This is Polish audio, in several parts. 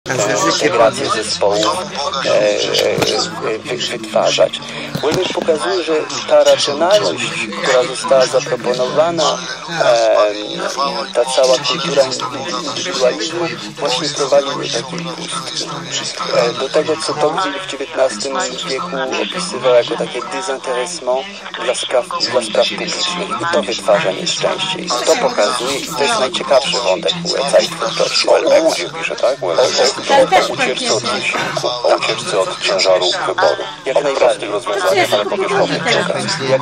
integrację zespołów wytwarzać. Welbeck pokazuje, że ta racjonalność, która została zaproponowana, ta cała kultura indywidualizmu właśnie prowadzi do takiej pustki. Do tego, co Tocqueville w XIX wieku opisywał jako takie désintéressement dla spraw publicznych. I to wytwarza nieszczęście. I to pokazuje, i to jest najciekawszy wątek całej twórczości Welbecka. Pisze, tak? O ucieczce od wysiłku, o ucieczce od ciężaru wyboru. Jak najbardziej rozwiązanie, ale powierzchownie przekaz.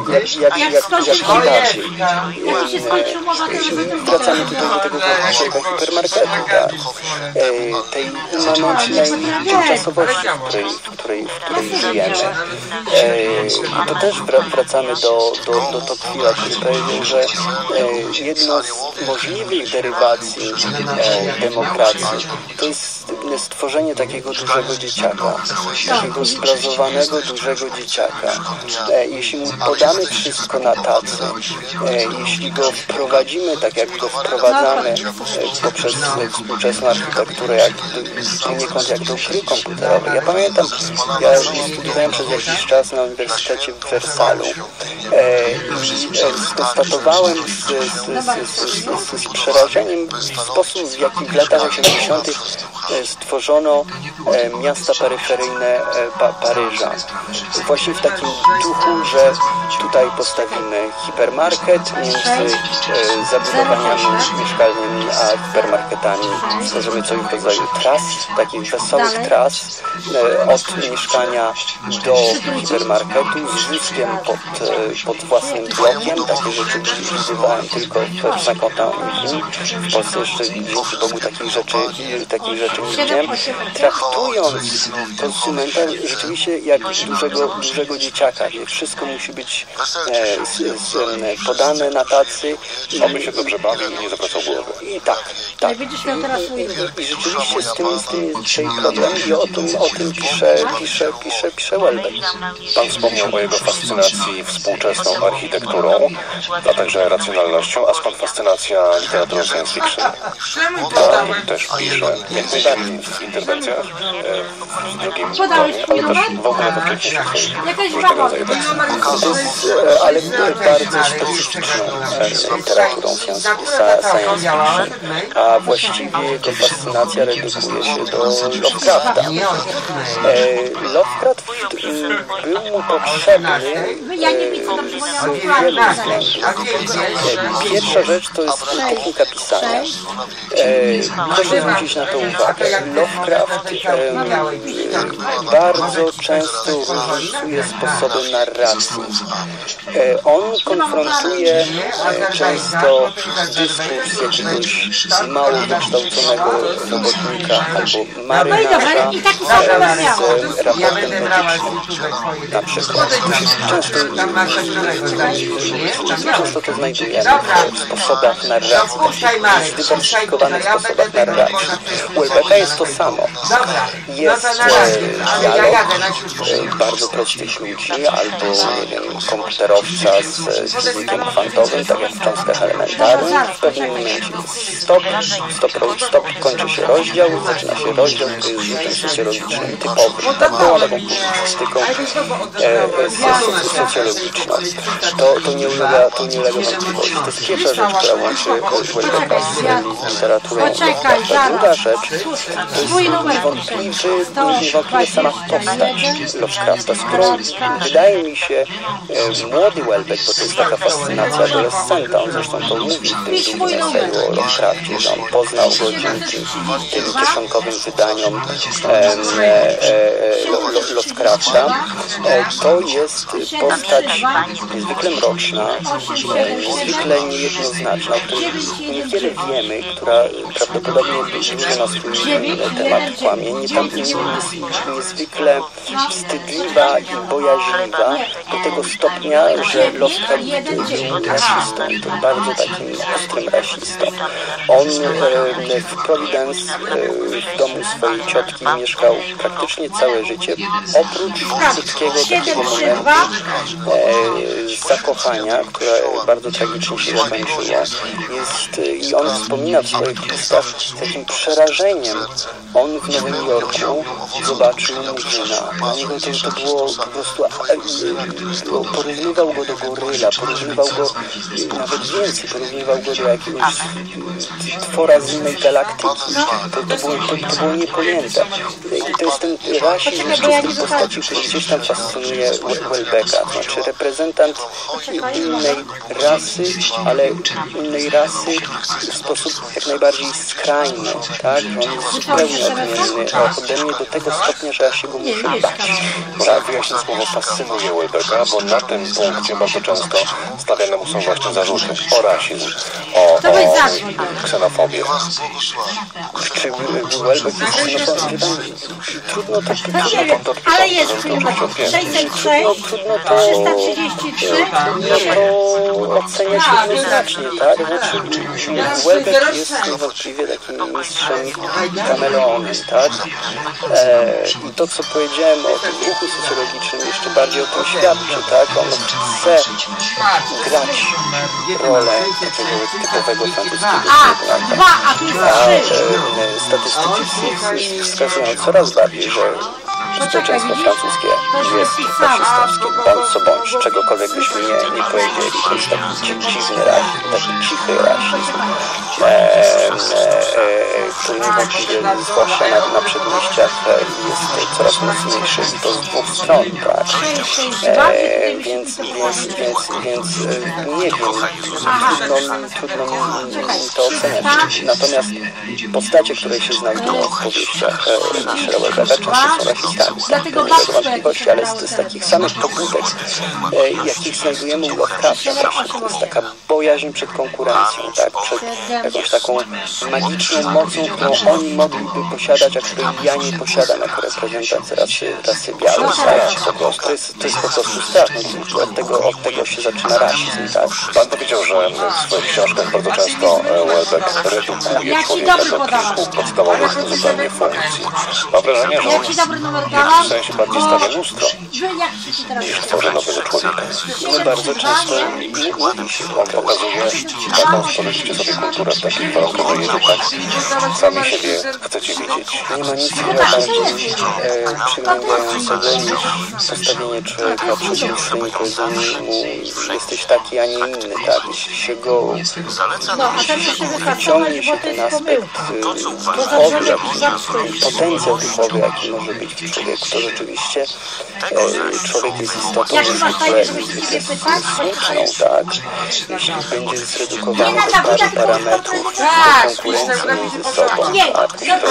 Wracamy tutaj do tego wątku hipermarketu, tak? Tej immanentnej tymczasowości, w której żyjemy. To też wracamy do Tocqueville'a, który powiedział, że jedno z możliwych derywacji demokracji to jest stworzenie takiego dużego dzieciaka, takiego zobrazowanego dużego dzieciaka. Jeśli mu podamy wszystko na tacy, jeśli go wprowadzimy tak, jak go wprowadzamy poprzez współczesną architekturę, poniekąd jak do gry komputerowej. Ja pamiętam, ja studiowałem przez jakiś czas na Uniwersytecie w Wersalu i konstatowałem z przerażeniem sposób, w jaki w latach 80. stworzono miasta peryferyjne Paryża. Właśnie w takim duchu, że tutaj postawimy hipermarket między zabudowaniami mieszkalnymi a hipermarketami. Stworzymy coś w rodzaju tras, takich wesołych tras od mieszkania do hipermarketu z wózkiem pod własnym blokiem. Takie rzeczy widywałem tylko w Saint-Quentin. W Polsce jeszcze dzięki Bogu takich rzeczy nie widziałem. Traktując konsumenta rzeczywiście jak dużego dzieciaka, gdzie wszystko musi być podane na tacy. Aby się dobrze bawił i nie zawracał głowy. I tak. I rzeczywiście z tym jest dzisiaj problem i o tym pisze Welbeck. Pan wspomniał o jego fascynacji współczesną architekturą, a także racjonalnością, a skąd fascynacja literaturą science fiction? Pan też pisze, jak najbardziej w interwencjach, w drugim tomie, ale też w ogóle we wcześniejszych różnego rodzaju tekstach. Ale bardzo specyficzną literaturą science fiction, a właściwie jego fascynacja redukuje się do Lovecrafta. Lovecraft był mu potrzebny z wielu względów. Pierwsza rzecz to jest technika pisania. Proszę zwrócić na to uwagę. Lovecraft bardzo często różnicuje sposoby narracji. On konfrontuje często dyskurs jakiegoś mało wykształconego robotnika albo marynarza z raportem medycznym. Na przykład. Często to znajdujemy w sposobach narracji, w zdywersyfikowanych sposobach narracji. U Welbecka jest to samo. Jest dialog bardzo prostych ludzi albo, nie wiem, komputerowca z fizykiem kwantowym, tak jak w cząstkach elementarnych. W pewnym momencie stop, kończy się rozdział, zaczyna się rozdział, to jest rzutem socjologicznym typowym. Tak było taką publicystyką socjologiczną. To nie ulega wątpliwości. To jest pierwsza rzecz, która łączy Welbecka z literaturą. Druga rzecz to jest niewątpliwie sama postać Lovecrafta, z którą wydaje mi się młody Welbeck, bo to jest taka fascynacja adolescenta, on zresztą to mówi w tym długim eseju o Lovecraftie, że on poznał go dzięki tym kieszonkowym wydaniom Lovecrafta. To jest postać niezwykle mroczna, niezwykle niejednoznaczna, o której niewiele wiemy, która prawdopodobnie dużo na swój temat kłamie, niezwykle wstydliwa i bojaźliwa do tego stopnia, że Lovecraft był rasistą, i to bardzo takim ostrym rasistą. On w Providence, w domu swojej ciotki, mieszkał praktycznie całe życie, oprócz krótkiego takiego momentu zakochania, które bardzo tragicznie się zakończyło. I on wspomina w swoich listach z takim przerażeniem on w Nowym Jorku zobaczył Murzyna. Dla niego to było po prostu... Porównywał go do goryla, porównywał go nawet więcej, porównywał go do jakiegoś twora z innej galaktyki. To było niepojęte. I to jest ten rasizm wszystkich postaci, który gdzieś tam fascynuje Houellebecqa. Znaczy reprezentant innej rasy, ale innej rasy w sposób jak najbardziej skrajny, tak? On jest zupełnie odmienny ode mnie do tego stopnia, że ja się go muszę bać. Można wyjaśnić słowo fascynuje Houellebecqa, bo na tym punkcie bardzo często stawiane mu są właśnie zarzuty o rasizm, o ksenofobię. Czy Houellebecq jest ksenofobią? Trudno to ale jest w filmie 606, 333, oceniać jednoznacznie, tak? Znaczy, Houellebecq jest niewątpliwie takim mistrzem kameleonem, tak? I to, co powiedziałem o tym ruchu socjologicznym, jeszcze bardziej o tym świadczy, tak? On chce grać rolę takiego typowego francuskiego statystyki wskazują coraz bardziej, że społeczeństwo francuskie jest fascystowskie, bądź co bądź, czegokolwiek byśmy nie powiedzieli. To jest taki dziwny rasizm, taki cichy rasizm, który niewątpliwie, zwłaszcza na przedmieściach, jest coraz mocniejszy i to z dwóch stron, tak? Więc nie wiem, trudno mi to oceniać. Natomiast postacie, które się znajdują w powieściach Michela Houellebecqa, często są rasistami. To nie jest wątpliwości, ale z takich samych pobudek, jakich znajdujemy u Lovecrafta właśnie. To jest taka bojaźń przed konkurencją, tak? Przed jakąś taką magiczną mocą, którą oni mogliby posiadać, a której ja nie posiadam jako reprezentant rasy białej. Tak? Po prostu. To jest po prostu strach. Od tego się zaczyna rasizm, tak? Pan powiedział, że w swoich książkach bardzo często Houellebecq redukuje człowieka do kilku podstawowych zupełnie funkcji. Mam wrażenie, że on w jakimś sensie bardziej stawia lustro niż tworzy nowego człowieka. No bardzo często mówi się, on pokazuje taką stworzyliście sobie kulturę w takiej warunkowej, że tak sami siebie chcecie widzieć. nie ma nic bardziej przygnębiającego niż postawienie człowieka przed swoim powiedzeniem mu jesteś taki, a nie inny, tak? Jeśli się go wyciągnie się ten aspekt duchowy, potencjał duchowy, jaki może być w człowieku, to rzeczywiście człowiek jest istotą niezwykle smutną, tak? Jeśli będzie zredukowany do paru parametrów konkurencji między sobą, tak?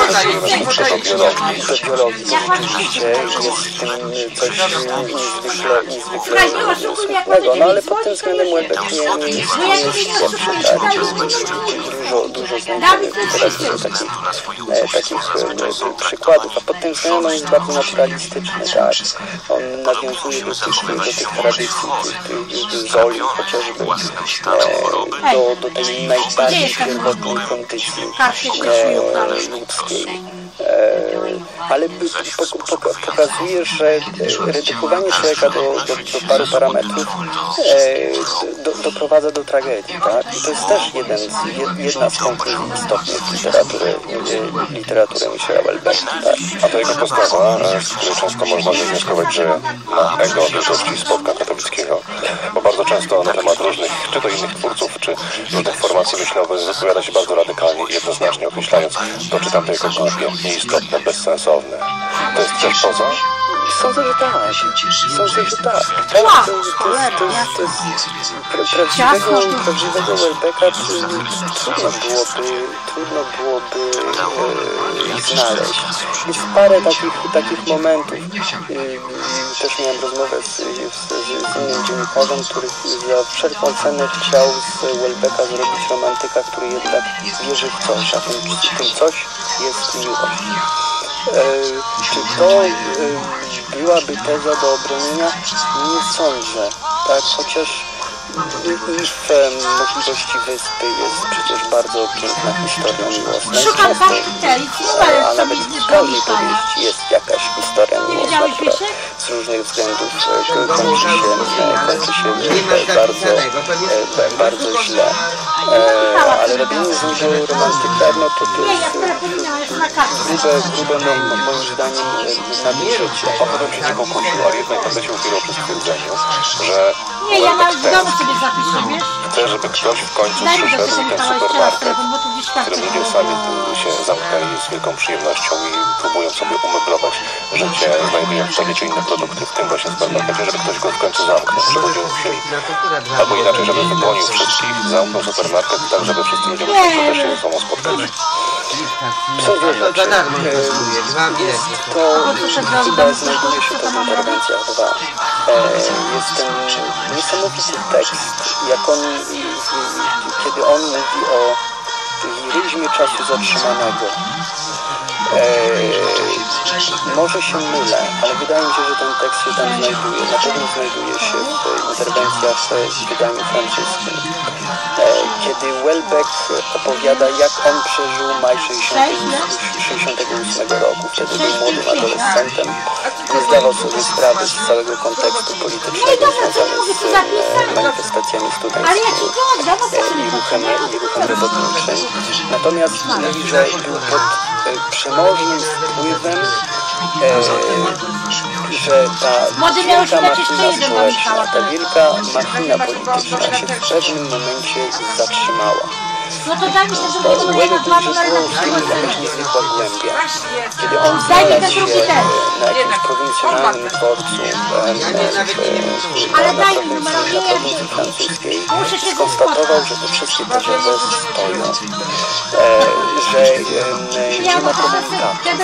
Do biologii, to rzeczywiście jest w tym coś niezwykle smutnego, no ale pod tym względem Houellebecq nie jest pierwszy, tak? Dużo znajdziemy w literaturze takich przykładów, a pod tym względem on jest bardzo naturalistyczny, tak? On nawiązuje do tych tradycji, tych zoli chociażby, do tej najbardziej pierwotnej kondycji ludzkiej. Ale pokazuje, że redukowanie człowieka do paru parametrów doprowadza do tragedii, tak? I to jest też jedna z konkluzji istotnych literatury Michela Houellebecqa, tak? A to jego postawa, z której często można wywnioskować, że ma ego wielkości Spotka Katowickiego, bo bardzo często na temat różnych, czy to innych twórców, czy różnych formacji myślowych wypowiada się bardzo radykalnie i jednoznacznie określając to, czy tamto jako głupie, nieistotne, bezsensowne. To jest też poza? Sądzę, że tak. Prawdziwego Houellebecqa trudno byłoby znaleźć. Jest parę takich momentów. Też miałem rozmowę z innym dziennikarzem, który za wszelką cenę chciał z Houellebecqa zrobić romantyka, który jednak wierzy w coś, a tym coś jest miłość. Czy to byłaby teza do obronienia? Nie sądzę, tak? Chociaż i w Możliwości Wyspy jest przecież bardzo piękna historia miłosna. Szukam a nawet każdej powieści jest jakaś historia miłosna, która z różnych względów kończy się bardzo źle. Ale robienie z niego romantyka, no to jest grube moim zdaniem nadużycie. Opowiadam się nie pokusił, ale jednak będę się upierał przy stwierdzeniu, że nie, ja nawet w domu sobie zapiszę, wiesz? chcę, żeby ktoś w końcu przyszedł i ten supermarket, który ludzie sami się zamknęli z wielką przyjemnością i próbują sobie umeblować życie, znajdują w wiecie inne produkty, w tym właśnie supermarkecie, żeby ktoś go w końcu zamknął, żeby ludzie musieli, albo inaczej, żeby wygonił wszystkich, zamknął supermarket tak, żeby wszyscy ludzie musieli też się ze sobą spotkać. Są dwie rzeczy. Jest to, chyba znajduje się to w interwencjach 2. Jest ten niesamowity tekst, jak on, kiedy on mówi o liryzmie czasu zatrzymanego. Może się mylę, ale wydaje mi się, że ten tekst się tam znajduje. Na pewno znajduje się w interwencjach w wydaniu francuskim. Kiedy Welbeck opowiada, jak on przeżył maj 68 roku. Wtedy był młodym adolescentem. Nie zdawał sobie sprawy z całego kontekstu politycznego związanego z manifestacjami studenckimi i ruchem robotniczym. Natomiast mówi, że był pod przemożnym wpływem, że ta wielka machina społeczna, ta wielka machina polityczna się w pewnym momencie zatrzymała. No to daj mi się drugiego mojego planu na jakaś niezwykła głębia. Kiedy on znalazł się na jakimś prowincjonalnym dworcu na prowincji francuskiej, skonstatował, że te wszystkie drzewa stoją, że nie ma komunikatu,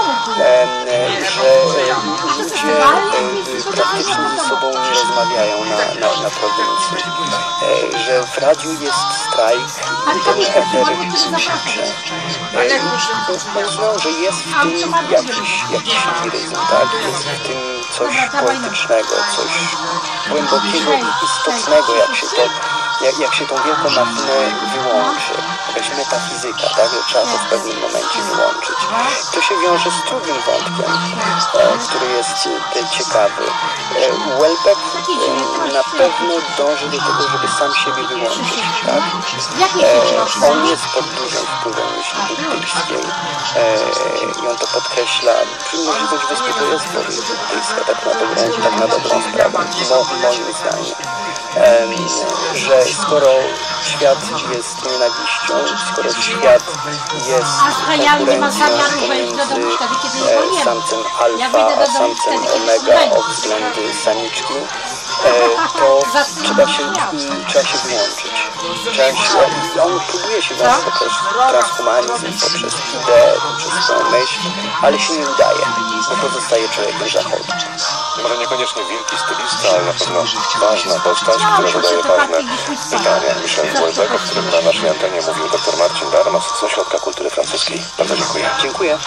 że ludzie praktycznie ze sobą nie rozmawiają na prowincji, że w radiu jest strajk, ten eter krzyczy. Uznał, że jest w tym jakiś liryzm, tak? Jest w tym coś poetycznego, coś głębokiego i istotnego, jak się tą wielką machinę wyłączy. Jakaś metafizyka, tak? Że trzeba to w pewnym momencie wyłączyć. To się wiąże z drugim wątkiem, który jest ciekawy. Welbeck na pewno dąży do tego, żeby sam siebie wyłączyć, tak? On jest pod dużym wpływem myśli buddyjskiej i on to podkreśla. Możliwość wyspy to jest buddyjska, tak na dobrą sprawę, moim zdaniem. Że skoro świat jest nienawiścią, skoro świat jest konkurencją pomiędzy samcem alfa a samcem omega o względy samiczki, to trzeba się wyłączyć. On próbuje się włączyć poprzez transhumanizm, poprzez ideę, poprzez swoją myśl, ale się nie udaje, bo pozostaje człowiekiem zachodu. Może niekoniecznie wielki stylista, ale na pewno ważna postać, która zadaje ważne pytania. Michel Welbeck, o którym na naszej antenie mówił dr Marcin Darmas z Ośrodka Kultury Francuskiej. Bardzo dziękuję. Dziękuję.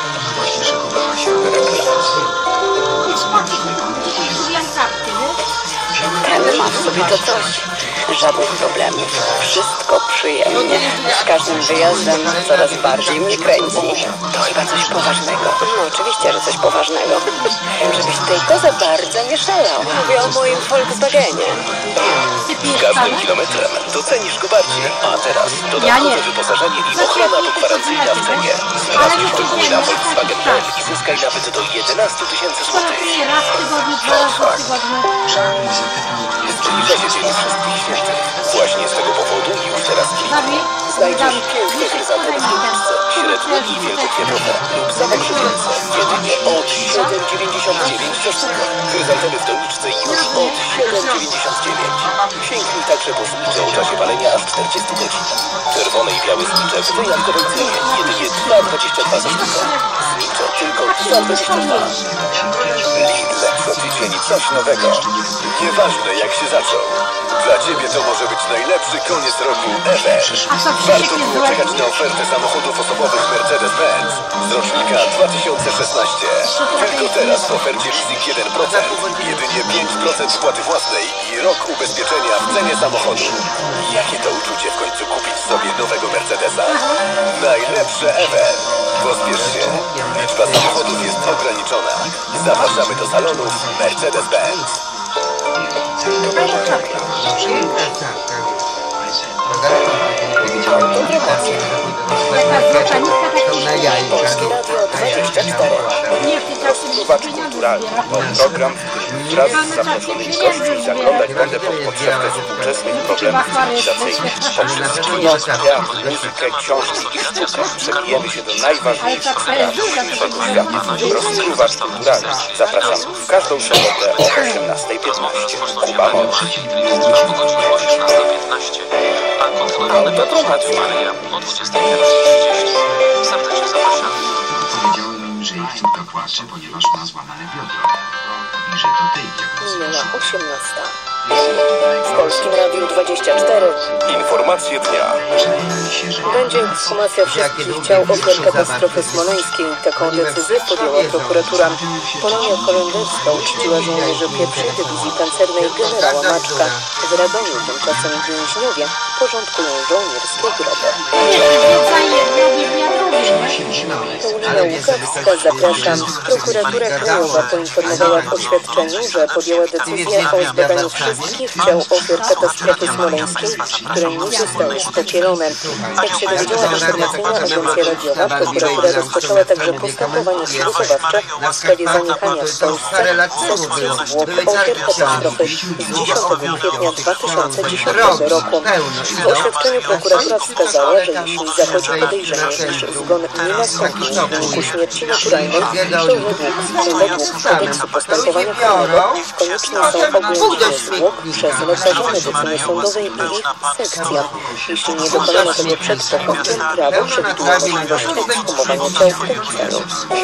Ten ma w sobie to coś. Żadnych problemów. Wszystko przyjemnie. Z każdym wyjazdem coraz bardziej mnie kręci. To chyba coś poważnego. No oczywiście, że coś poważnego. Żebyś tutaj to za bardzo nie szalał. Mówię o moim Volkswagenie. Z każdym kilometrem docenisz go bardziej. A teraz dodatkowe wyposażenie i ochrona pogwarancyjna w cenie. Sprawdź szczegóły na Volkswagen i zyskaj nawet do 11 000 złotych. Raz w tygodniu, 2 razy w tygodniu. Zbliża się Dzień Wszystkich Świętych. Właśnie z tego powodu już teraz znajdziesz piękne chryzantemy w doniczce, średnie i wielkokwiatowe lub zamokrzywające. Jedynie od 7,99 za sztukę. Chryzantemy w doniczce już od 7,99. Sięgnij także po znicze o czasie palenia aż 40 godzin. Czerwone i białe znicze w wyjątkowej cenie. Jedynie 2,22 za sztukę. Znicze tylko 2,22. Lidl codziennie coś nowego. Nieważne jak się zaczął. Dla Ciebie to może być najlepszy koniec roku ever. Warto było czekać na ofertę samochodów osobowych Mercedes-Benz z rocznika 2016. Tylko teraz w ofercie leasing 1%, jedynie 5% spłaty własnej i rok ubezpieczenia w cenie samochodu. Jakie to uczucie w końcu kupić sobie nowego Mercedesa? Najlepsze ever. Pospiesz się. Liczba samochodów ograniczona. Zapraszamy do salonów Mercedes-Benz. Poszukiwacz kulturalny to program, w którym wraz z zaproszonymi gośćmi zaglądać będę pod podszewkę współczesnych problemów cywilizacyjnych. Poprzez kino, teatr, muzykę, książki i sztukę przebijemy się do najważniejszych spraw naszego świata. Poszukiwacz kulturalny. Zapraszam w każdą sobotę o 18:15. Kuba Mola. Autoprowadź Maryja o 21:30. Serdecznie zapraszamy. Powiedziały mi, że ich córka płacze, ponieważ ma złamane biodro. I że to tej Minęła 18. W Polskim Radiu 24 Informacje dnia. będzie ekshumacja wszystkich ciał ofiar katastrofy smoleńskiej. Taką decyzję podjęła prokuratura. Polonia holenderska uczciła żołnierzy pierwszej dywizji pancernej generała Maczka. W Radomiu tymczasem więźniowie porządkują żołnierskie groby. Paulina Łukawska, zapraszam. Prokuratura Krajowa poinformowała w oświadczeniu, że podjęła decyzję o zbadaniu wszystkich ciał ofiar katastrofy smoleńskiej, które nie zostały spopielone. Jak się dowiedziała informacyjna agencja radiowa, prokuratura rozpoczęła także postępowanie przygotowawcze w sprawie zaniechania w Polsce sekcji zwłok ofiar katastrofy z 10 kwietnia 2010 roku. W oświadczeniu prokuratura wskazała, że jeśli zachodzi podejrzenie, iż zgon nie nastąpił w wyniku śmierci naturalnej, to według kodeksu postępowania karnego konieczne są oględziny zwłok przez lekarza medycyny sądowej i ich sekcja. Jeśli nie dokonano tego przed pochówkiem, prawo przewiduje możliwość ekshumowania ciał w tym celu.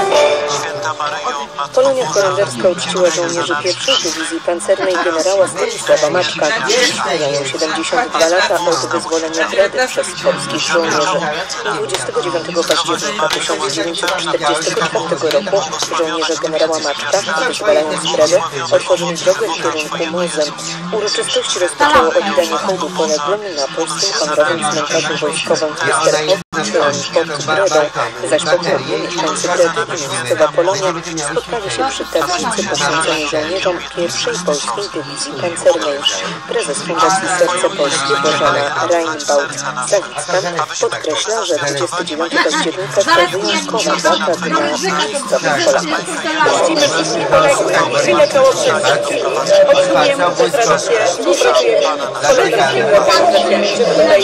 Polonia holenderska uczciła żołnierzy pierwszej dywizji pancernej generała Stanisława Maczka. Mijają 72 lata od wyzwolenia Bredy przez polskich żołnierzy. 29 października 1944 roku żołnierze generała Maczka, wyzwalając Bredę, otworzyli drogę w kierunku Mozy. Uroczystości rozpoczęło oddanie hołdu poległym na polskim honorowym cmentarzu wojskowym w Westerhof pod Bredą, zaś po południu mieszkańcy Bredy i miejscowa Polonia spotkali się przy tablicy poświęconej żołnierzom pierwszej polskiej dywizji pancernej. Prezes Fundacji Serce Polskie Bożena Reinbaut-Sawicka podkreśla, że 29 października to wyjątkowa data dla miejscowych Polaków. Widzimy wszystkich poległych, chwilę koło wszystkich. Otrzymujemy tę tradycję, współpracujemy. Koledzy że tutaj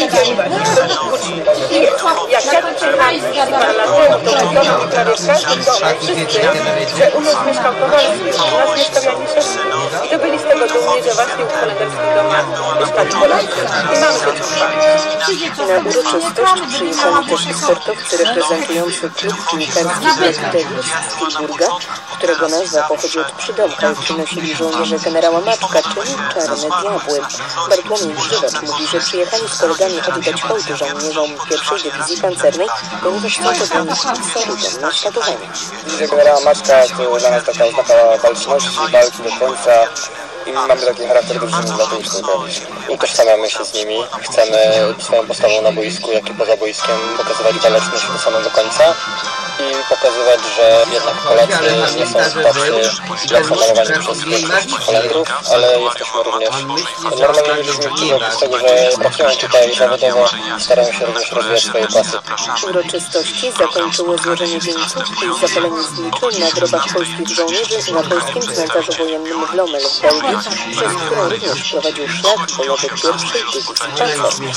jak ja tu przyjechałam parę lat temu, to w domu prawie w każdym domu wszyscy, że u nas mieszkał Kowalski, u nas mieszkał Januszewski i to byli z tego dumni, że właśnie w holenderskich domach mieszkali Polacy. I mamy to trwa. Na uroczystość przyjechali też sportowcy reprezentujący klub piłkarski Red Devils z Tilburga, którego nazwa pochodzi od przydomka, jaki nosili żołnierze generała Maczka, czyli Czarne Diabły. Bartłomiej Grzywacz mówi, że przyjechali z kolegami oddać hołd żołnierzom pierwszej dywizji pancernej, ponieważ są to dla nich solidne naśladowanie. Dywizja generała Maczka to dla nas taka oznaka walczności, walki do końca. I mamy taki charakter drużyny dla tej utożsamiamy się z nimi. Chcemy swoją postawą na boisku, jak i poza boiskiem pokazywać waleczność do samego końca i pokazywać, że jednak Polacy nie są tacy zasamarowani przez większość Holendrów, ale jesteśmy również normalnymi ludźmi, którzy oprócz tego, że pracują tutaj zawodowo, starają się również rozwijać swoje pasy. Uroczystości zakończyło złożenie wieńców i zapalenie zniczy na grobach polskich żołnierzy na polskim cmentarzu wojennym w Lommel w Belgii, przez którą również prowadził szlak bojowy pierwszej dywizji pancernej.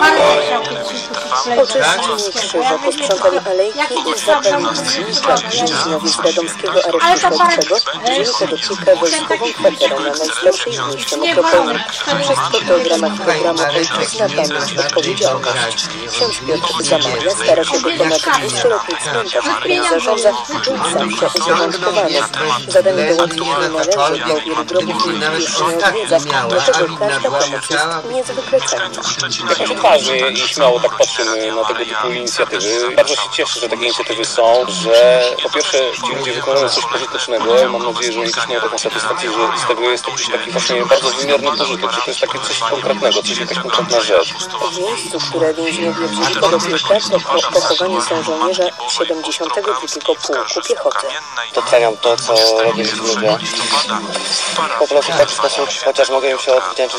Oczyszczeni krzyża posprzątali alejki i zapalili znicza. Więźniowie z radomskiego aresztu śledczego wzięli pod opiekę wojskową kwaterę na najstarszej w mieście metropolii. Wszystko to w ramach programu Ojczyzna, Pamięć, Odpowiedzialność. Ksiądz Piotr Zamawia stara się wykonać 200-letni cmentarz, którym zarządza, był zawsze uporządkowany. Zadanie dołączyć nie należy, bo wielu grobów już nie odwiedza, dlatego każda pomoc jest niezwykle cenna. Jakoś odważnie i śmiało tak patrzymy na tego typu inicjatywy. Bardzo się cieszę, że takie inicjatywy są, że po pierwsze ci ludzie wykonują coś pożytecznego. Mam nadzieję, że oni też mają taką satysfakcję, że z tego jest jakiś taki właśnie bardzo wymierny pożytek, że to jest takie coś konkretnego, coś jakaś konkretna rzecz. W miejscu, które więźniowie wzięli pod opiekę, pochowani są żołnierze 72. Pułku Piechoty. Doceniam to, co robią ci ludzie. Po prostu w taki sposób, chociaż mogę im się odwdzięczyć.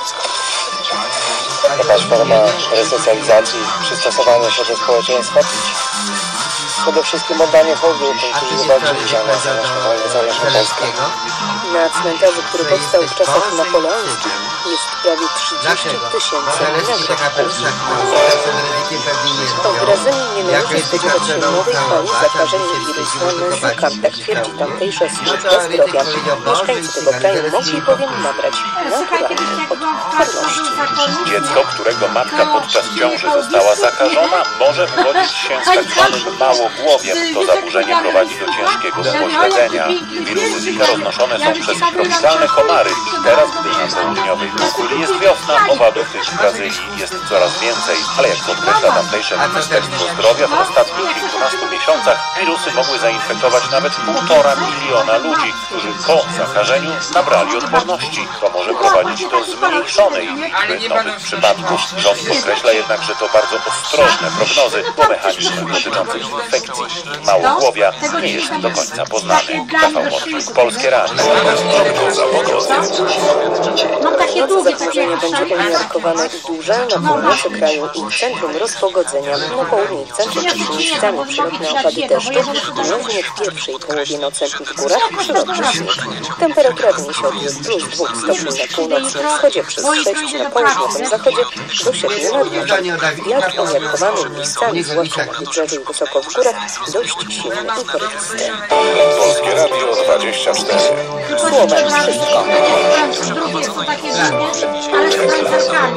Jakaś forma resocjalizacji, przystosowania się do społeczeństwa. Przede wszystkim oddanie hołdu tym, którzy walczyli za nas, za naszą Polskę. Na cmentarzu, który powstał w czasach napoleońskich, jest prawie 30 000 nagrobków. Odradzeni nie należy spodziewać się nowej fali zakażeń wirusem Zika, tak twierdzi tamtejsza służba zdrowia. Mieszkańcy tego kraju mogli bowiem nabrać naturalnej odporności. Dziecko, którego matka podczas ciąży została zakażona, może urodzić się z tak zwanym małogłowiem. To zaburzenie prowadzi do ciężkiego upośledzenia. Wirusy Zika roznoszone są przez tropikalne komary i teraz, gdy na południowej półkuli jest wiosna, owadów tych w Brazylii jest coraz więcej. Ale jak podkreśla tamtejsze Ministerstwo Zdrowia, w ostatnich kilkunastu miesiącach wirusy mogły zainfekować nawet 1,5 miliona ludzi, którzy po zakażeniu nabrali odporności. To może prowadzić do zmniejszonej liczby nowych przypadków. Rząd podkreśla jednak, że to bardzo ostrożne prognozy, bo mechanizm dotyczący infekcji małogłowia nie jest do końca poznany. Rafał Mocznik, Polskie Radio. Mam takie długie, takie Zagrożenie będzie umiarkowane i duże na północy kraju i w centrum rozpogodzenia. Na południu i w centrum miejscami przelotne opady deszczu, głównie w pierwszej połowie nocy w górach przelotny śnieg. Temperatura wyniesie od +2 stopni na północnym wschodzie przez 6 na południowym zachodzie do 7 na dniach. Wiatr umiarkowany miejscami, zwłaszcza na wybrzeżu i wysoko w górach, dość silny i porywisty. Polskie Radio 24. Słowem wszystko. drugie są takie długie, ale z krańcami.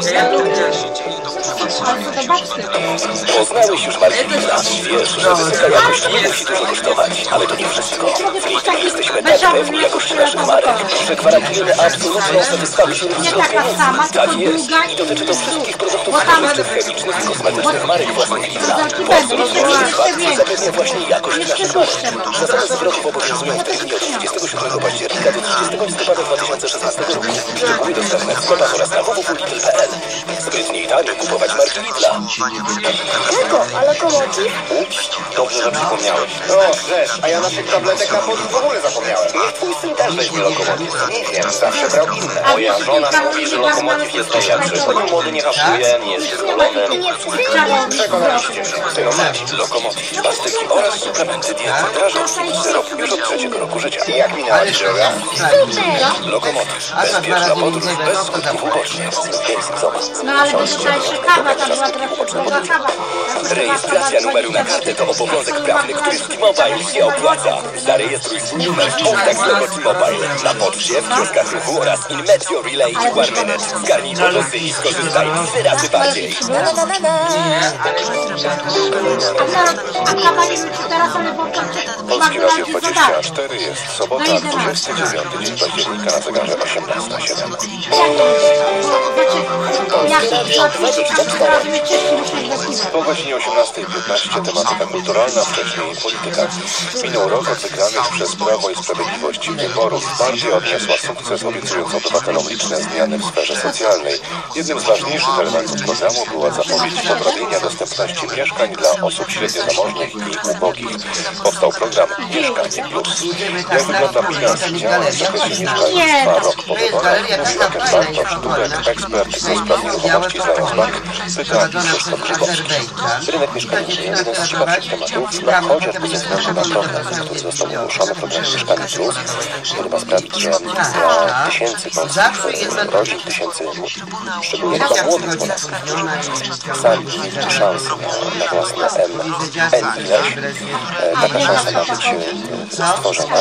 Ale to babskie. Poznałeś już Marcina. Wiesz, że wysoka jakość nie musi dużo kosztować, ale to nie wszystko. W Lidlu jesteśmy tak pewni jakości naszych marek, że gwarantujemy absolutną satysfakcję Nie taka sama, tylko Tak jest. długa I dotyczy to wszystkich produktów Bo tam- spożywczych, chemicznych i kosmetycznych marek własnych Lidla. Butelki Bo będą, absolutną jeszcze satysfakcję więcej. zapewnia właśnie jakość Jeszcze naszych dłuższe marek. będą. Zasady zwrotów obowiązują w terminie od 27 października do 30 listopada 2016 roku. Szczegóły dostępne w sklepach oraz na www.lidl.pl. Zbytnie i tanio kupować marki Lidla. Czego? A lokomotyw? Ups, dobrze, że przypomniałeś. No, wiesz, a ja naszych tabletek na w ogóle zapomniałem. Niech twój syn też weźmie lokomotyw. Nie wiem, zawsze brał inne. Moja żona mówi, że lokomotyw jest najlepszy. Choć młody nie hafuje, nie jest wyzwolony. Przekonaliście mnie. Synu, lokomotyw, plastyki oraz suplementy diety drażą syrop już od 3. roku życia. Jak minęła ci droga? Lokomotyw. Bezpieczna podróż bez skutków ubocznych. Wiejsk Zobacz. No ale to tutaj jeszcze kawa, tam była droga kawa. Rejestracja numeru na kartę to obowiązek prawny, który w T-Mobile się opłaca. Zarejestruj swój numer w kontakt z logo T-Mobile na poczcie, w kioskach ruchu oraz in Meteo Relay i Warminet. Zgarnij bonusy i skorzystaj 4 razy bardziej. A kawa nie wiem czy teraz, ale bo to Polskie Radio 24 jest sobota, 29 dzień października na zegarze 18:07. Po godzinie 18:15 tematyka kulturalna, wcześniej polityka. Minął rok od wygranych przez Prawo i Sprawiedliwość wyborów. Partia odniosła sukces, obiecując obywatelom liczne zmiany w sferze socjalnej. Jednym z ważniejszych elementów programu była zapowiedź poprawienia dostępności mieszkań dla osób średnio zamożnych i ubogich. Powstał program Mieszkanie Plus. Jak wygląda bilans działań w zakresie mieszkalnictwa rok po wyborach? Mówi o tym Bartosz Dubek, ekspert do spraw nieruchomości Zalazbank, pyta Krzysztof Grzybowski. Rynek mieszkaniowy, jeden z ciekawszych tematów, chociażby ze względu na program, który został ogłoszony w programie Mieszkanie Plus, który ma sprawić, że dla tysięcy polskich rodzin, tysięcy, szczególnie chyba młodych Polaków, którzy sami mieli szansę na własne ileś, taka szansa ma być stworzona.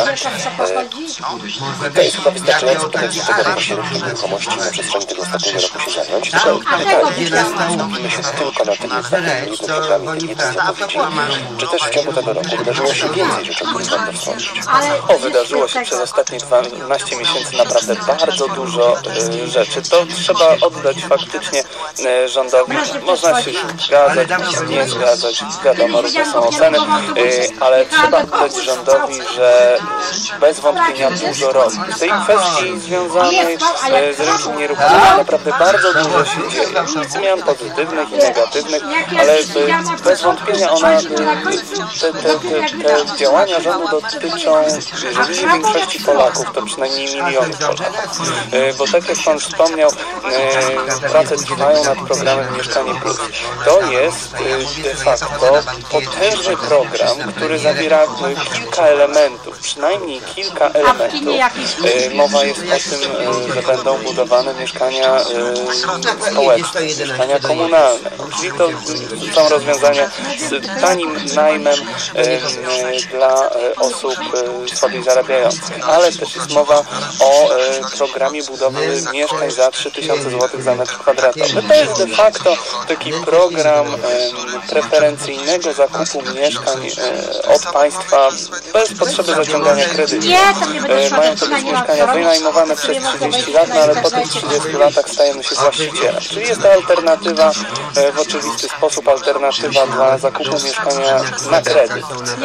To jest chyba wystarczający pretekst do tego, żeby się rynkiem nieruchomości na przestrzeni tego ostatniego roku się zająć. Tylko pytanie, skupimy się tylko na tym jednym programie, tym jednym zapowiedzi, czy też w ciągu tego roku wydarzyło się więcej rzeczy, o których warto wspomnieć? Wydarzyło się przez ostatnie 12 miesięcy naprawdę bardzo dużo rzeczy. To trzeba oddać faktycznie rządowi. Można się zgadzać, nie zgadzać, wiadomo, różne są oceny, ale trzeba oddać rządowi, że bez wątpienia dużo robi. W tej kwestii związanej z rynkiem nieruchomości naprawdę bardzo dużo się dzieje. Zmian pozytywnych i negatywnych, ale bez wątpienia te działania rządu dotyczą, jeżeli nie większości Polaków, to przynajmniej milionów Polaków. Bo tak jak Pan wspomniał, prace trwają nad programem Mieszkanie Plus. To jest de facto potężny program, który zawiera kilka elementów, przynajmniej kilka elementów. Mowa jest o tym, że będą budowane mieszkania społeczne, mieszkania komunalne. Czyli to są rozwiązania z tanim najmem dla osób słabiej zarabiających. Ale też jest mowa o programie budowy mieszkań za 3000 zł za metr kwadratowy. To jest de facto taki program preferencyjnego zakupu mieszkań od państwa bez potrzeby zaciągania kredytu. Mają to być mieszkania wynajmowane przez 30 lat, no ale po tych 30 latach stajemy się właścicielem. Czyli jest to alternatywa, w oczywisty sposób alternatywa dla zakupu mieszkania na kredyt.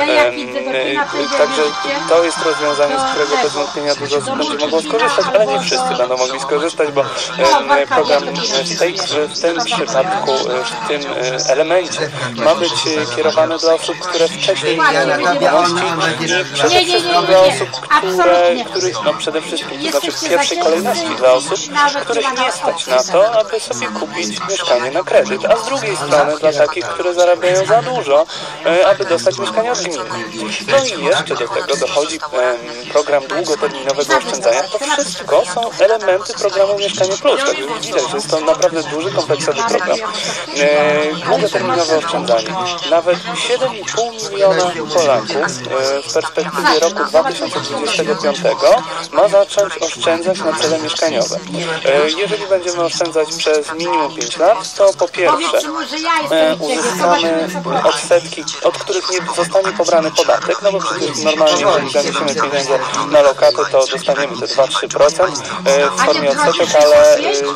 Także to jest rozwiązanie, z którego bez wątpienia dużo osób będzie mogło skorzystać, ale nie wszyscy będą mogli skorzystać, bo program w tym przypadku, w tym elemencie ma być kierowany dla osób, które wcześniej nie miały nieruchomości i przede wszystkim dla osób, których, no przede wszystkim, to znaczy w pierwszej kolejności dla osób, których nie stać na to, aby sobie kupić mieszkanie na kredyt, a z drugiej strony dla takich, które zarabiają za dużo, aby dostać mieszkanie od gminy. No i jeszcze do tego dochodzi program długoterminowego oszczędzania. To wszystko są elementy programu Mieszkanie Plus. Także widać, że jest to naprawdę duży, kompleksowy program. Długoterminowe oszczędzanie. Nawet 7,5 miliona Polaków w perspektywie roku 2025 ma zacząć oszczędzać na cele mieszkaniowe. Jeżeli będziemy oszczędzać przez minimum 5 lat, to po pierwsze uzyskamy odsetki, od których nie zostanie pobrany podatek, no bo przecież normalnie, jeżeli zamiesimy pieniądze na lokatę, to dostaniemy te 2-3% w formie odsetek, ale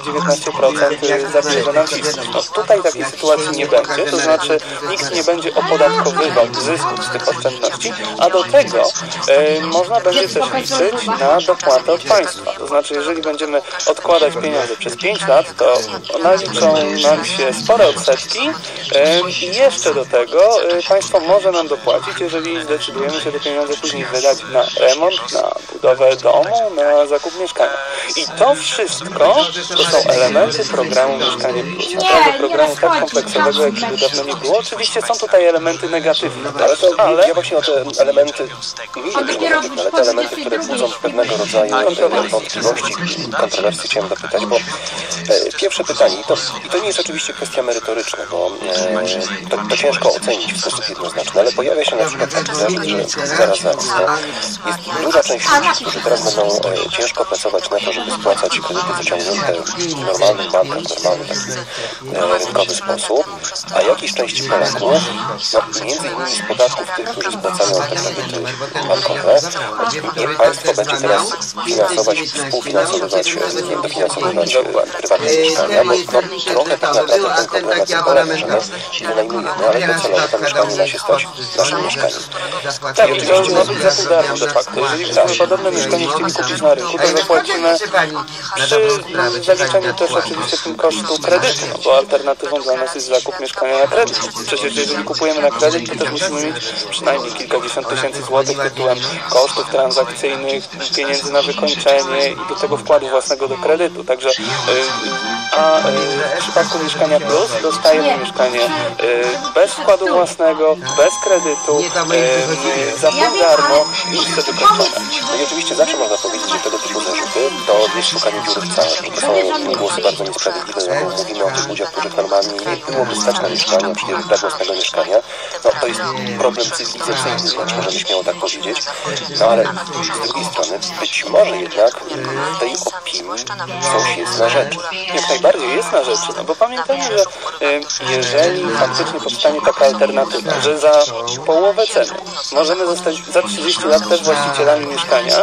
19% zabierze nam fiskus. No, tutaj takiej sytuacji nie będzie, to znaczy nikt nie będzie opodatkowywał zysków z tych oszczędności, a do tego można będzie też liczyć na dopłatę od państwa. To znaczy, jeżeli będziemy odkładać pieniądze przez 5 lat, to naliczą nam się spore odsetki i jeszcze do tego państwo może nam dopłacić, jeżeli zdecydujemy się te pieniądze później wydać na remont, na budowę domu, na zakup mieszkania. I to wszystko to są elementy programu Mieszkanie Plus. Naprawdę programu tak kompleksowego, jakiego dawno nie było. Oczywiście są tutaj elementy negatywne, ale ja właśnie o te elementy, ale te elementy, które budzą pewnego rodzaju wątpliwości, kontrowersji chciałem zapytać, bo pierwsze pytanie, i to nie jest oczywiście kwestia merytoryczna, bo to ciężko ocenić w sposób jednoznaczny, ale pojawia się na przykład taki zarzut, że zaraz, jest duża część ludzi, którzy teraz będą ciężko pracować na to, żeby spłacać kredyty wyciągnięte w normalnych bankach, w normalny taki rynkowy sposób, a jakiejś części Polaków, między innymi z podatków tych, którzy spłacają te kredyty bankowe, państwo będzie teraz finansować, współfinansowywać, dofinansowywać prywatne mieszkania, bo trochę tak naprawdę ten problem na tym polega, że my wynajmujemy, ale docelowo to mieszkanie ma się stać naszym mieszkaniem. Tak, to ma być za darmo de facto. Jeżeli byśmy podobne mieszkanie chcieli kupić na rynku, to zapłacimy przy zaliczeniu też oczywiście tym kosztu kredytu, no bo alternatywą dla nas jest zakup mieszkania na kredyt. Przecież jeżeli kupujemy na kredyt, to też musimy mieć przynajmniej kilkadziesiąt tysięcy złotych tytułem kosztów transakcyjnych, pieniędzy na wykończenie i do tego wkładu własnego do kredytu. Także w przypadku Mieszkania Plus dostajemy mieszkanie bez wkładu własnego, bez kredytu, za pół darmo i wtedy wykończone. No i oczywiście zawsze można powiedzieć, że tego typu zarzuty to jest szukanie dziury w całym, że to są głosy bardzo niesprawiedliwe, bo mówimy o tych ludziach, których normalnie nie byłoby stać na mieszkanie, przecież dla własnego mieszkania, no to jest problem cywilizacyjny, wręcz możemy śmiało tak powiedzieć. No ale z drugiej strony być może jednak w tej opinii coś jest na rzeczy. Jak najbardziej jest na rzeczy, no bo pamiętajmy, że jeżeli faktycznie powstanie taka alternatywa, że za połowę ceny możemy zostać za 30 lat też właścicielami mieszkania,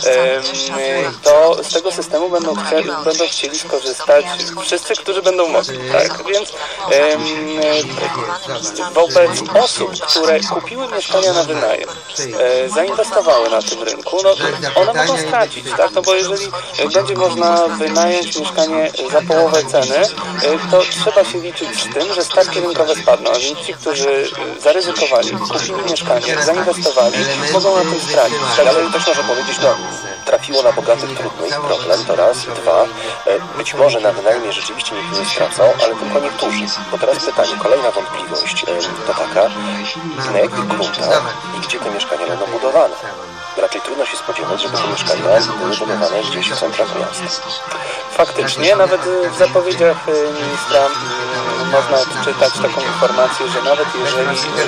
to z tego systemu będą chcieli skorzystać wszyscy, którzy będą mogli, tak? Więc wobec osób, które kupiły mieszkania na wynajem, zainwestowały na tym rynku, no one mogą stracić, tak? No bo jeżeli będzie można wynająć mieszkanie za połowę ceny, to trzeba się liczyć z tym, że stawki rynkowe spadną, a więc ci, którzy zaryzykowali, kupili mieszkanie, zainwestowali, mogą na tym stracić. Ale też można powiedzieć, no trafiło na bogatych trudno ich problem, to raz. Dwa, być może na wynajmie rzeczywiście niektórzy stracą, ale tylko niektórzy. Bo teraz pytanie, kolejna wątpliwość to taka, na jakich gruntach i gdzie te mieszkania będą budowane. Raczej trudno się spodziewać, żeby te mieszkania były budowane gdzieś w centrach miasta. Faktycznie, nawet w zapowiedziach ministra można odczytać taką informację, że nawet jeżeli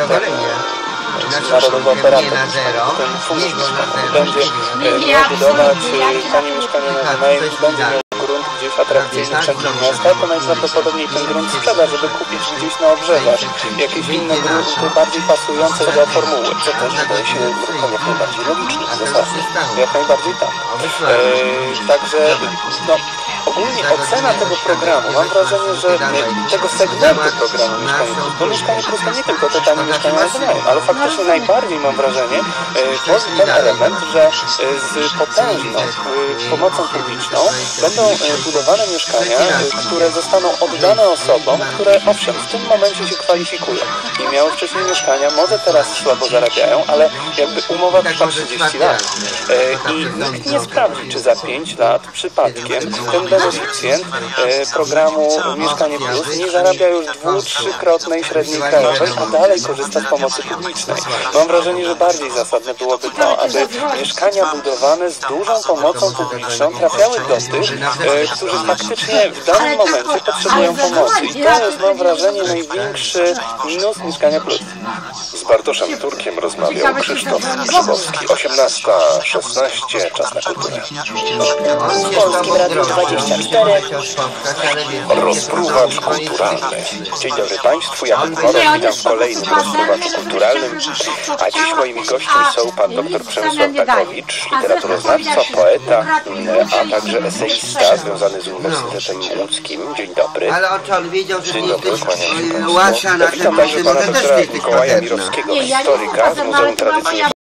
Narodowy Operator, ten fundusz mieszkaniowy będzie miał budować tanie mieszkania na wynajem i będzie miał grunt gdzieś atrakcyjny w centrum miasta, to najprawdopodobniej ten grunt sprzeda, żeby kupić gdzieś na obrzeżach jakieś inne grunty bardziej pasujące do formuły. Co też wydaje się ruchom jak najbardziej logicznym, zasadnie. Jak najbardziej tak. Także no, ogólnie ocena tego programu, mam wrażenie, że tego segmentu programu Mieszkanie Plus, bo Mieszkanie Plus to nie tylko te tanie mieszkania na wynajem, ale faktycznie najbardziej mam wrażenie tworzy ten element, że z potężną pomocą publiczną będą budowane mieszkania, które zostaną oddane osobom, które owszem, w tym momencie się kwalifikują i miały wcześniej mieszkania, może teraz słabo zarabiają, ale jakby umowa trwa 30 lat i nikt nie sprawdzi, czy za 5 lat przypadkiem ten beneficjent programu Mieszkanie Plus nie zarabia już 2-3-krotnej średniej krajowej, a dalej korzysta z pomocy publicznej. Mam wrażenie, że bardziej zasadne byłoby to, aby mieszkania budowane z dużą pomocą publiczną trafiały do tych, którzy faktycznie w danym momencie potrzebują pomocy. I to jest, mam wrażenie, największy minus Mieszkania Plus. Z Bartoszem Turkiem rozmawiał Krzysztof Grzybowski. 18:16, czas na kulturę. W Polskim Radiu 24. Rozpruwacz kulturalny. Dzień dobry Państwu, ja Moro, witam w kolejnym rozpruwaczu kulturalnym. A dziś moimi gośćmi są pan dr Przemysław Takowicz, literaturoznawca, poeta, a także eseista związany z Uniwersytetem Łódzkim. Dzień dobry. Ale on wiedział, że Dzień dobry, kłaniam się łasza na Witam także pana doktora Mikołaja Mirowskiego, historyka z Muzeum Tradycyjnych